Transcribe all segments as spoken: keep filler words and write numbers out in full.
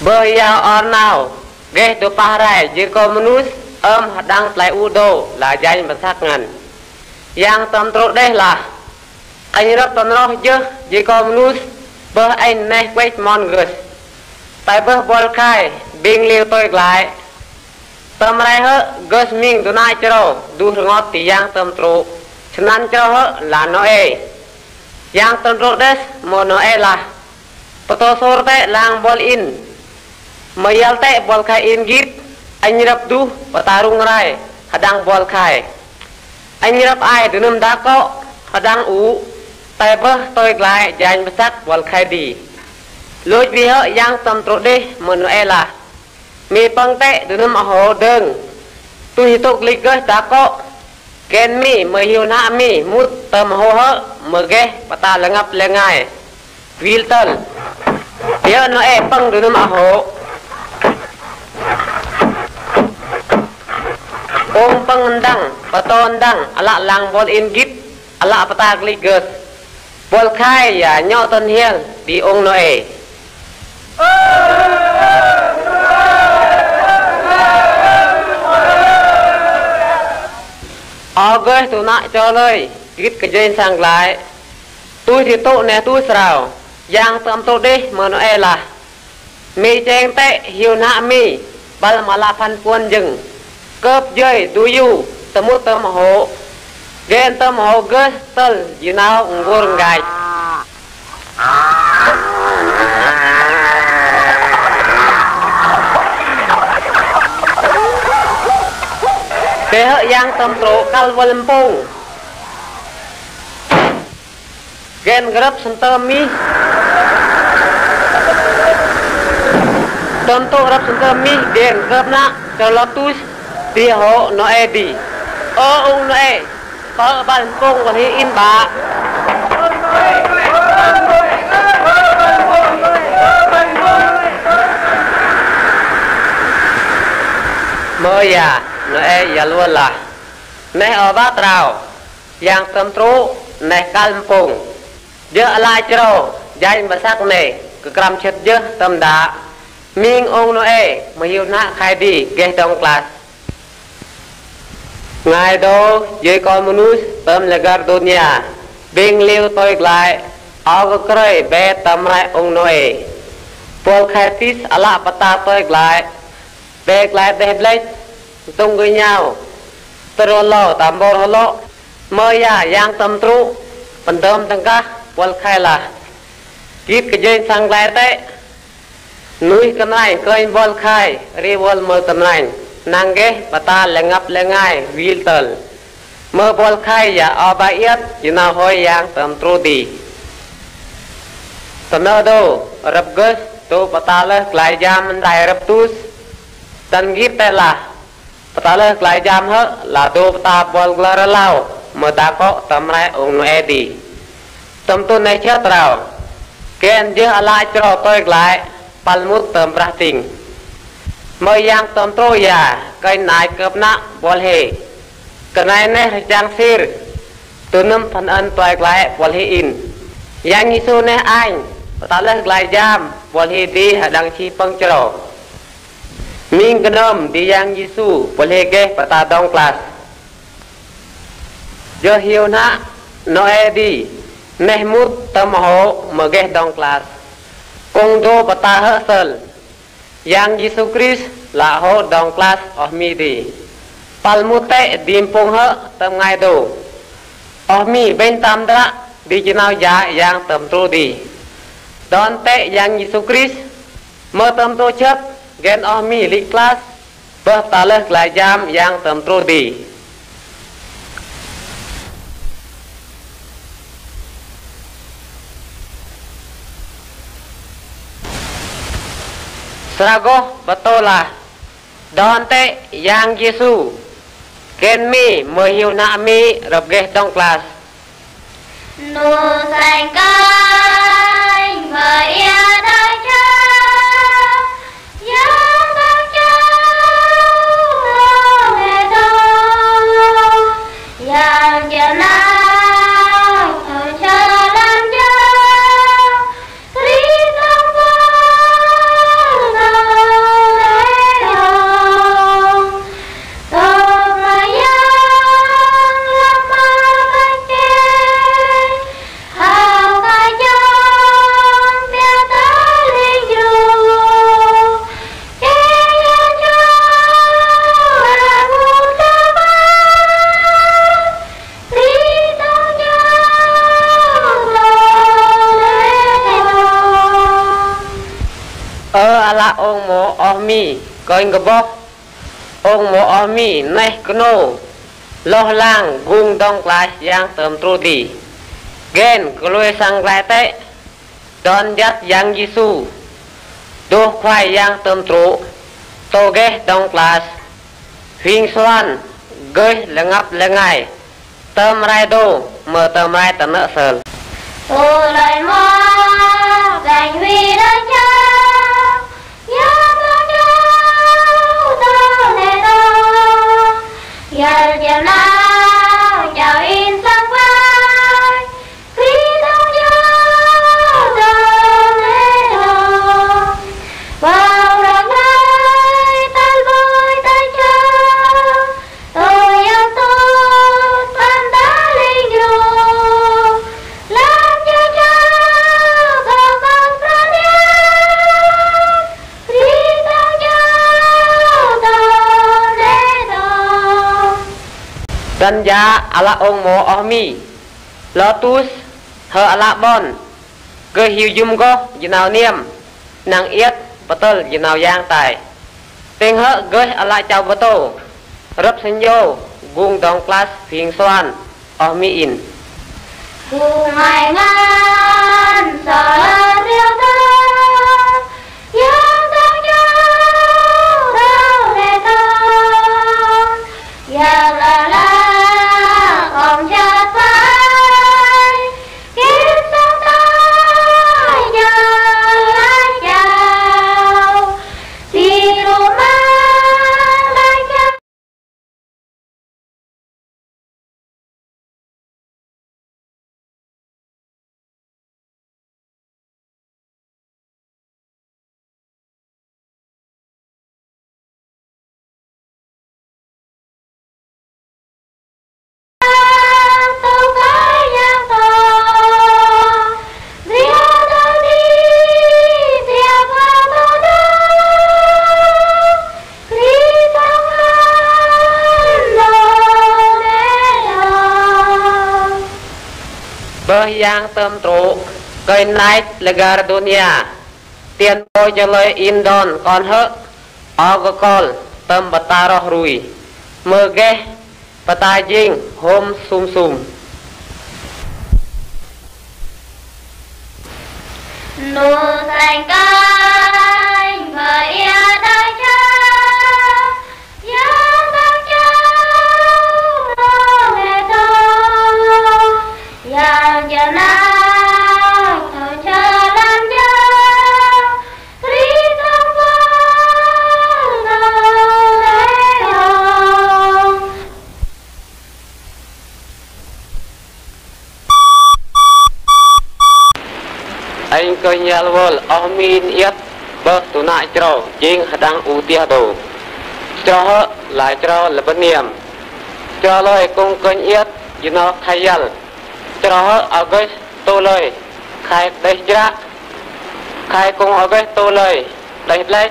bởi giao on nào ghé tụ pa rai dưới có manus âm đang lại u đô là danh và sắc ngàn yang tâm trộn đây là anh rất tuần lo chứ dưới có manus bởi anh này quét mon gửi tại bởi bol khai bình liêu tôi lại tâm rai hơ gớt mình tụ nai cho đủ ngọt thì yang tâm trộn chân ăn cho hơ là nó ê yang tâm trộn đấy một nó ê là Pato sorte lang bol in mayal te bol khai in git anh rap du patarung rai hadang bol khai anh rap ai dunum da ko hadang u tai bơ tôi lại danh besak bol khai di lôi vi hơ yang tâm trộn đi monu ela mi pang te dunum ho deng tu hitok liga da ko ken mi mahiu na mi mut tâm ho hơ mage pata lengap lengai Wilton dia no eh pang dulu maho Om pangandang patondang ala lang bol in git ala patag ligus bol khai ya nyo ton hiel di ong no eh August tu nak cho lời git cái duyên sang lại tôi thì tụ nè tôi sao yang tâm tụ đi mà nó e là mi cheng tệ hiu na mi bal mala phan quân dừng cướp dơi du yu tâm mút tâm hộ gen tâm hộ gớt tơ you nào ngôn gai thế hệ yang tâm tụ kal Lampung gen grab center mi tâm tụ grab center mi gen grab na cho lotus đi hộ nó e đi ô ông nó e có ban công còn hi in bạ mới à nó e giờ luôn là nè ở bát rào yang tâm trụ nè Lampung giờ lại cho danh và sắc này cứ cầm chết giờ tâm đã mình ông nó e mà hiểu na khai đi ghé trong class ngày đó dưới con manus tâm là gar dunia bình liêu tôi lại áo cái cây bé tâm lại ông nó e Paul khai tis ala pata tôi lại bé lại đẹp lên tung với nhau tôi lo tạm bor lo mới ya yang tâm trụ phần tâm tăng ca bol khai là kịp cái dây sang lại thế núi cái này coi bol khai ri bol mơ tầm này nàng ghé và ta lại ngập lại ngay Wilton mơ bol khai ya ở bài yết chỉ nào hồi yang tầm tru đi tầm nào đâu rập gớt tu và ta lơ lại jam đại rập tu tân kịp thế là và ta lơ lại jam hết là tu ta bol glar lao mơ ta có tầm này ông nói đi tâm tu này chết rồi kén giờ lại cho tôi lại palmut tầm ra tình mới yang tầm tôi ya cái này cướp nặng bol he cái này này trang sir tu nâm phần ân tôi lại bol he in yang như số này anh ta lên lại jam bol he đi đang chi pang cho mình cái nôm đi yang Giêsu bol he ke và ta đông class giờ hiểu na nói đi Nehmut tâm hộ mà ghé đông class cùng đô bà ta hơ sơn yang Jesus Christ là hộ đông class ở mi đi palmute điềm phong hơ tâm ngay đồ ở mi bên tam đã đi chứ nào giá yang tâm trô đi đón tệ yang Jesus Christ mơ tâm trô chất ghen ở mi lý class bơ ta lơ lại giam yang tâm trô đi Seragoh betul lah Dante yang Yesus Ken mi mehiu nak mi Rebgeh dong kelas Nu sang kai Maya dah jauh Yang dah jauh Medong Yang jenang Jalan jauh Rinang mi coi ngập bóc ông mộ ở mi này kno lo lang gung dong lại yang tầm tru đi gen klue sang lại tệ đón dắt yang Giêsu đô khoai yang tầm tru tô ghé dong class huynh xoan gơi là ngập là ngày tầm rai đô mở tầm rai tận nợ sờn tôi lại mơ dành huy đất cha nhớ con cháu ta nè đó giờ chiều nào chào in sắc vai khi đâu nhớ ta nè đó vào rạng ngày tan vui tay cha tôi yêu tôi tan đã linh hồn làm cho cha có con ra đi khi đâu nhớ ta nè đó dan ya ala ông mộ ở mi lotus hơ ala bon cơ hiu zum go nào niêm nàng yết betul nào yang tai tiếng hơ gơi ala chào bơ tô rấp sinh vô gung dong class phiền xoan ở mi in cùng ngày ngàn sợ riêu ta yang ta nhau đâu nè ta ya la la không chặt phai kiếm sống tay nhờ ai chào thì đủ mang lại cho tôi cái nhang to riêu ta đi tiệc vào tôi đó khi trong anh lo nè đó bơ yang tầm trụ cây night legar dunia tiền bôi cho lời in don còn hơ alcohol tầm bata roh rui mơ ghé bata jing hôm sum sum nụ xanh cánh và ia đại cha yang ta cháu nè ta yang giờ nào thôi chờ làm cha khi trong vắng nè đó anh coi nhà vol ở min yết bơ tụ nại trâu jing đang ưu tia đồ cho hơ lại trâu là bất niệm cho lời cùng coi yết you know khai yal cho hơ ở cái tô lời khai đây ra khai cùng ở cái tô lời đây lấy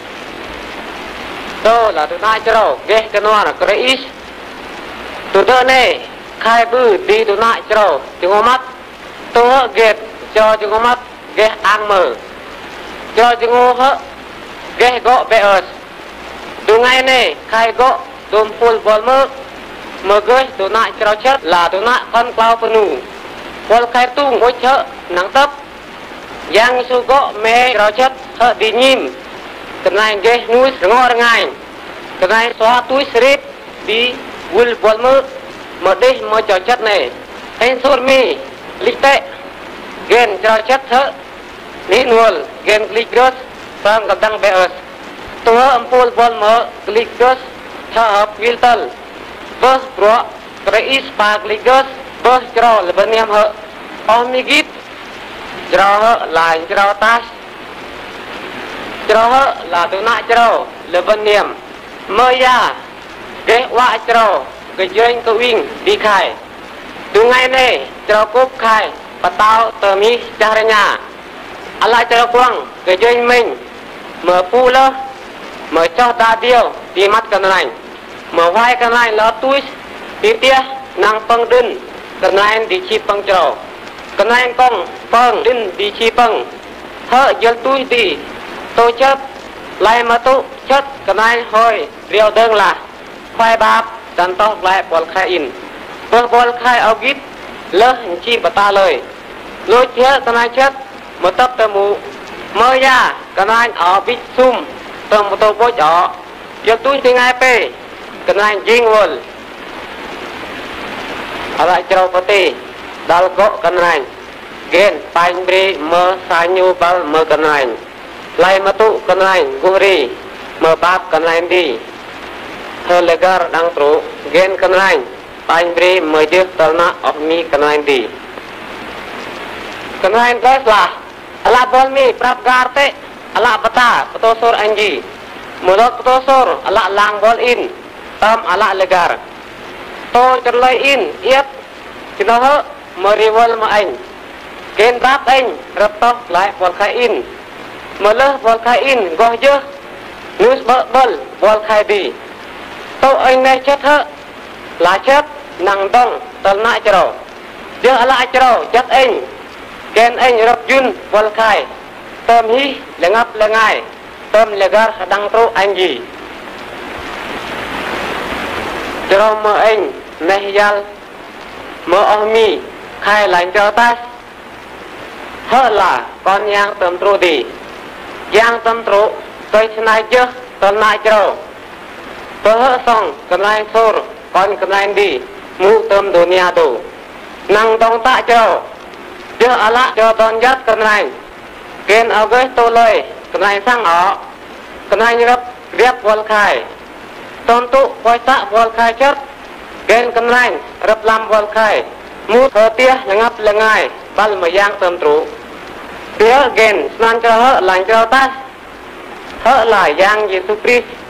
tô là tụ nại trâu ghé cái nó là cái ít tụ đỡ này khai bư đi tụ nại trâu chúng mắt tô hơ ghét cho chúng mắt ghé ăn mờ cho chúng hơ ghé gõ bẹ ớt tụ ngay này khai gõ tùm phul bol mơ mơ gơi tụ nại trâu chết là tụ nại con clau phân nụ bol khai tung ngôi chợ nắng tấp yang su gõ mẹ trâu chết hơ đi nhìm cái này ghé nuôi ngõ ngay cái này xóa túi srip đi vul bol mơ mở đi mở trâu chết này anh sốt mi lịch tệ gen trâu chết hơ ní nuôi gen glycos from gặp đăng bẹ ớt tụ hơ ampul bol mơ glycos cho hợp wiltel bớt bro cái is pa glycos bớt trâu là bên em hơ omigit trâu hơ là trâu tas trâu hơ là tụ nại trâu là bên em mơ ya ghé hoa trâu cái doanh cái wing đi khai tụ ngay này trâu cúp khai và tao tờ mi cha nhà ala trâu quăng cái doanh mình mở pu lơ mở cho ta điêu đi mắt cái này mở vai cái này là túi tí tia năng băng đinh cái này đi chi băng trâu cái này con băng đinh đi chi băng hơ giờ túi đi tôi chấp lại mà tụ chất cái này hồi riêu đơn là khoai bạp đàn to lại bol khai in bol bol khai ao gít lơ hình chi bà ta lời lôi chia cái này chất một tập tờ mù mơ ra cái này ở bít xung tờ một tô bố chó giờ tôi thì ngay pe cái này jing wol ở lại trâu bát tê dal gỗ cái này gen pain bri mơ sanyu bal mơ cái này lại mà tụ cái này guri mơ bab cái này đi thơ legar đang trụ gen cái này pain bri mơ dứt tờ na of mi cái này đi cái này guys là ala bol mi prap garte ala bata petosor anji mulut petosor ala lang bol in tam ala legar to terlai in yep kita ho meriwal ma anh gen bab anh rap to lại bol khai in mơ bol khai in goh je nus bol bol khai đi to anh này chết hơ là chết nang dong tol na chro je ala chro chết anh gen anh rap jun bol khai tôm hi lengap lengai tôm legar đang tru anh gì chro mơ anh này yal mơ omi khai lạnh cho ta hơ là con yang tôm tru đi yang tôm tru tôi nay chưa tôm nay chro tôi hơ xong cầm lại sor con cầm lại đi mu tôm dunia tu nang dong ta chro chưa ala cho ton dắt cầm lại gen ở cái tô lời cầm lại sang họ cầm lại như gấp ghép bol khai tôn tụ quay tạ bol khai chết gen cầm lại rập làm bol khai mu thơ tia là ngắp là ngay bal mà giang tôm trụ tia gen snan cho hỡ lành cho ta hỡ lại giang Giêsu Christ